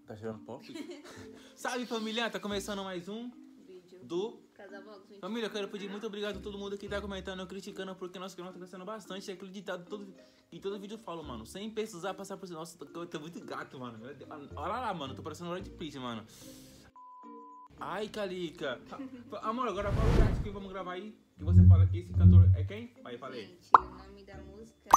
Tá cheirando pó? Salve, família! Tá começando mais um vídeo do Casavlogs 20. Família, eu quero pedir muito obrigado a todo mundo que tá comentando, criticando, porque nosso canal tá crescendo bastante. É aquele ditado em todo vídeo eu falo, mano, sem precisar passar por cima. Nossa, tô muito gato, mano. Olha lá, mano, tô parecendo hora de Prince, mano. Ai, Calica. Amor, agora fala o chat que vamos gravar aí. Que você fala que esse cantor é quem? Aí, falei. Gente, o nome da música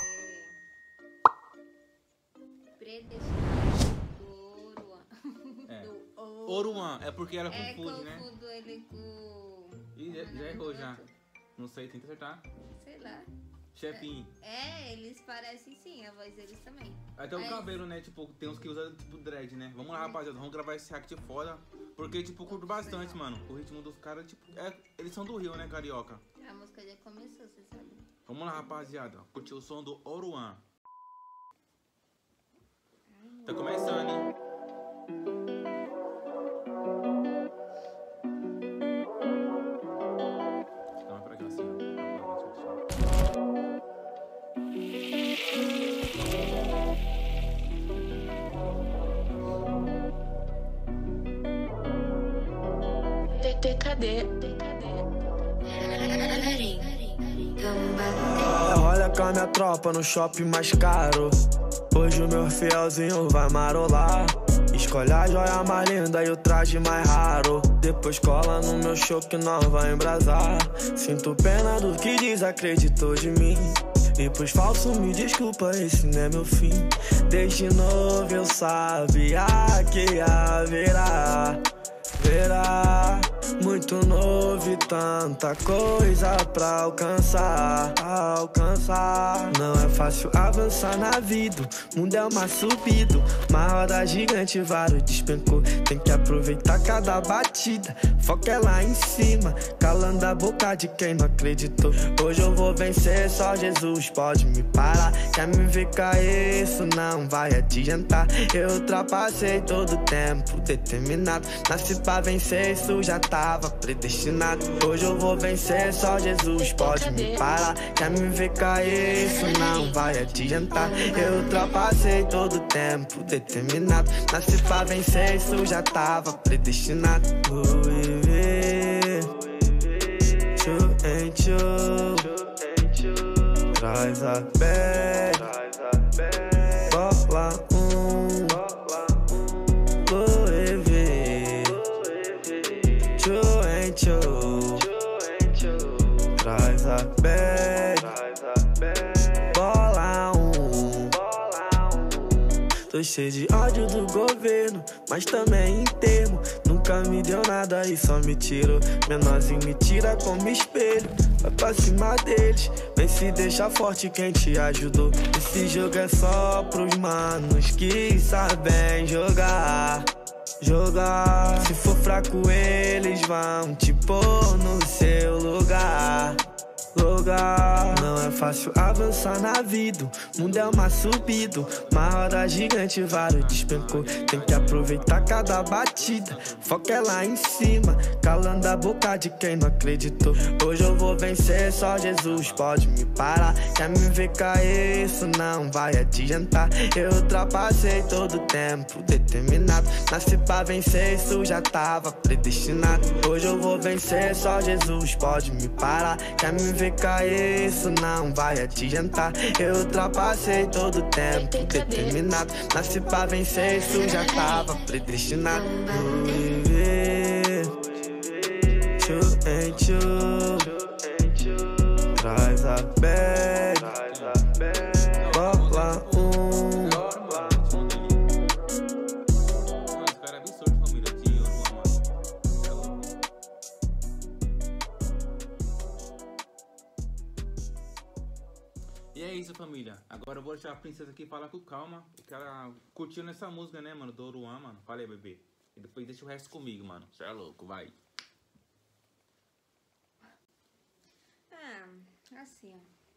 é Predestinado do Oruan. É. Do Oruan, é porque ela confunde, né? Confundo ele com... Ih, já errou já. Não sei, tenta acertar. Sei lá. Chefinho. Eles parecem sim, a voz deles também. Até o Mas- cabelo, né? Tipo, tem uns que usam tipo dread, né? Vamos lá, rapaziada, vamos gravar esse react foda. Porque, tipo, eu curto bastante, mano. O ritmo dos caras, tipo, eles são do Rio, né, carioca? A música já começou, você sabe. Vamos lá, rapaziada. Curtiu o som do Oruan. Tá começando, hein? Não, é pra cá, assim, ó. TKD. Olha com a minha tropa no shopping mais caro. Hoje o meu fielzinho vai marolar. Escolhe a joia mais linda e o traje mais raro. Depois cola no meu show que nós vai embrasar. Sinto pena do que desacreditou de mim. E pros falsos me desculpa, esse não é meu fim. Desde novo eu sabia que haverá. Verá, muito novo e tanta coisa pra alcançar. Não é fácil avançar na vida, o mundo é uma subida. Uma roda gigante, vários despencou. Tem que aproveitar cada batida, foca é lá em cima, calando a boca de quem não acreditou. Hoje eu vou vencer, só Jesus pode me parar. Quer me ver cair, isso não vai adiantar. Eu ultrapassei todo o tempo determinado. Nasci pra vencer, isso já tava predestinado. Hoje eu vou vencer, só Jesus pode me parar. Quer me ver cair, isso não vai adiantar. Eu ultrapassei todo o tempo determinado. Nasci pra vencer, isso já tava predestinado. Vou viver, tchu em tchu. Traz a bag, bola vou viver, tchu em tchu. Traz a bag, bola Tô cheio de ódio do governo, mas também em termo. Nunca me deu nada e só me tirou. Menorzinho me tira como espelho. Vai pra cima deles, vem se deixar forte quem te ajudou. Esse jogo é só pros manos que sabem jogar. Se for fraco eles vão te pôr no seu lugar. Não é fácil avançar na vida, o mundo é uma subida. Uma roda gigante, vários despencou. Tem que aproveitar cada batida, foca é lá em cima, calando a boca de quem não acreditou. Hoje eu vou vencer, só Jesus pode me parar. Quer me ver cair, isso não vai adiantar. Eu ultrapassei todo o tempo determinado. Nasci pra vencer, isso já tava predestinado. Hoje eu vou vencer, só Jesus pode me parar. Quer me ver cair, isso não vai adiantar. Eu ultrapassei todo o tempo determinado. Nasci pra vencer, isso já tava predestinado. Vou viver, tchu em tchu. Traz a bag, bola Mano, esse cara é absurdo, família. De Oruan, mano. E é isso, família. Agora eu vou deixar a princesa aqui falar com calma. Porque ela curtiu nessa música, né, mano? Do Oruan, mano. Falei, bebê. E depois deixa o resto comigo, mano. Você é louco, vai. Assim, ó.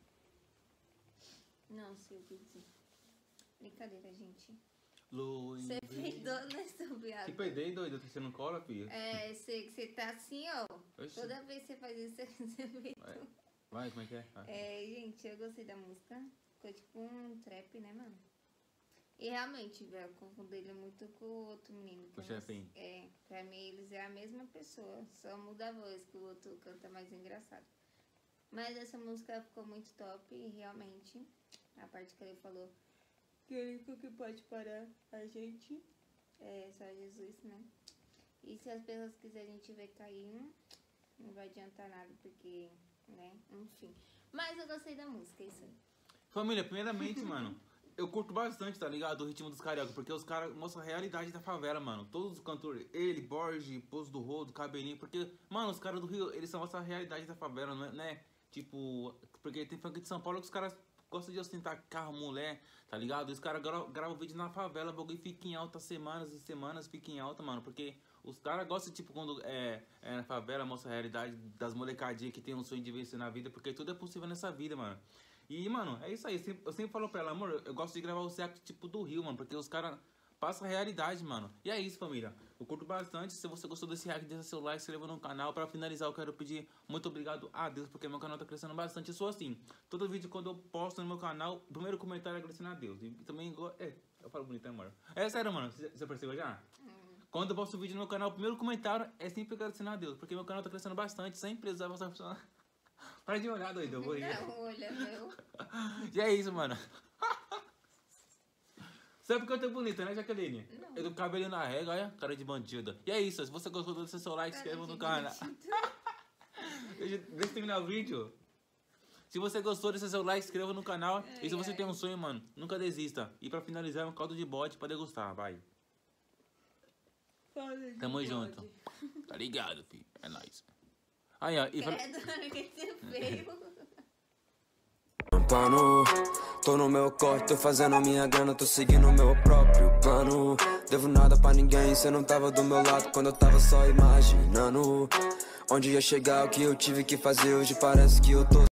Não sei o que dizer. Brincadeira, gente. Luiz. Você peidou nessa viado. Que peidei, doido? Você não cola, filha? Você tá assim, ó. Oxi. Toda vez que você faz isso, você peidou. Vai, como é que é? Vai. Gente, eu gostei da música. Ficou tipo um trap, né, mano? E realmente, velho, eu confundo ele muito com o outro menino. O chefinho. Pra mim eles é a mesma pessoa, só muda a voz, que o outro canta mais engraçado. Mas essa música ficou muito top e realmente, a parte que ele falou que o único que pode parar a gente é só Jesus, né? E se as pessoas quiserem te ver caindo, não vai adiantar nada, porque, né, enfim. Mas eu gostei da música, é isso aí. Família, primeiramente, mano, eu curto bastante, tá ligado? O ritmo dos carioca, porque os caras mostram a realidade da favela, mano. Todos os cantores, ele, Borges, Poço do Rodo, Cabelinho, porque, mano, os caras do Rio, eles só mostram a realidade da favela, não é, né? Tipo, porque tem funk de São Paulo que os caras gostam de ostentar carro, mulher, tá ligado? Os caras gravam vídeo na favela, o bagulho fica em alta semanas e semanas, fica em alta, mano, porque os caras gostam, tipo, quando é na favela, mostra a realidade das molecadinhas que tem um sonho de vencer na vida, porque tudo é possível nessa vida, mano. E, mano, é isso aí. Eu sempre falo pra ela, amor, eu gosto de gravar o react tipo do Rio, mano, porque os caras passam a realidade, mano. E é isso, família. Eu curto bastante. Se você gostou desse react, deixa seu like, se inscreva no canal. Pra finalizar, eu quero pedir muito obrigado a Deus, porque meu canal tá crescendo bastante. Eu sou assim. Todo vídeo, quando eu posto no meu canal, o primeiro comentário é agradecendo a Deus. E também, eu falo bonito, amor. É sério, mano. Você percebeu já? Quando eu posto vídeo no meu canal, o primeiro comentário é sempre agradecendo a Deus, porque meu canal tá crescendo bastante, sem precisar passar por... Para de olhar, doido, eu vou rir. Não, olha, meu. E é isso, mano. Sabe porque eu tô bonita, né, Jaqueline? Não. Eu tô com o cabelinho na régua, olha, cara de bandida. E é isso, se você gostou, deixa seu like, se inscreva no canal. Deixa eu terminar o vídeo. Se você gostou, deixa seu like, se inscreva no canal. E se você tem um sonho, mano, nunca desista. E pra finalizar, um caldo de bode pra degustar, vai. Tamo junto. Tá ligado, filho. É nóis. Aí, ó. E Que feio. Plano, tô no meu corte, tô fazendo minha grana, tô seguindo meu próprio plano. Devo nada pra ninguém, cê não tava do meu lado quando eu tava só imaginando onde ia chegar, o que eu tive que fazer, hoje parece que eu tô